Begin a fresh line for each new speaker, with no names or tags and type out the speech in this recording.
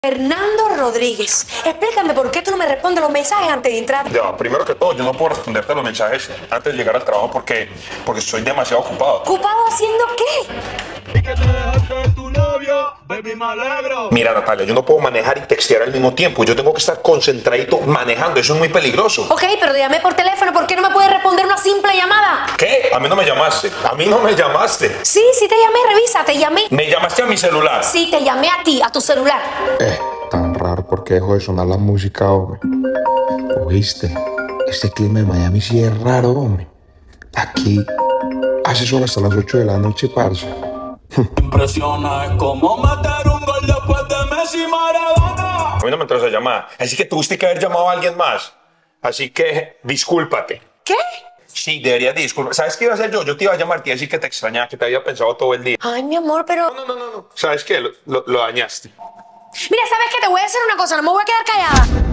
Fernando Rodríguez, explícame por qué tú no me respondes los mensajes antes de entrar.
Ya, primero que todo, yo no puedo responderte los mensajes antes de llegar al trabajo porque soy demasiado ocupado.
¿Ocupado haciendo qué?
Y que te dejaste tu novio, baby, me alegro.
Mira, Natalia, yo no puedo manejar y textear al mismo tiempo. Yo tengo que estar concentradito manejando. Eso es muy peligroso.
Ok, pero te llamé por teléfono. ¿Por qué no me puedes responder una simple llamada?
¿Qué? A mí no me llamaste. A mí no me llamaste.
Sí, te llamé, revisa, te llamé.
Me llamaste a mi celular.
Sí, te llamé a ti, a tu celular.
Tan raro porque dejó de sonar la música, hombre. ¿Oíste? Este clima de Miami sí es raro, hombre. Aquí hace sol hasta las 8 de la noche, parce.
Impresiona, es como meter un gol después de Messi y Maradona.
A mí no me entró esa llamada. Así que tuviste que haber llamado a alguien más. Así que discúlpate.
¿Qué?
Sí, deberías disculpar. ¿Sabes qué iba a hacer yo? Yo te iba a llamar y decir que te extrañaba, que te había pensado todo el día.
Ay, mi amor, pero...
No. ¿Sabes qué? Lo dañaste.
Mira, ¿sabes qué? Te voy a decir una cosa, no me voy a quedar callada.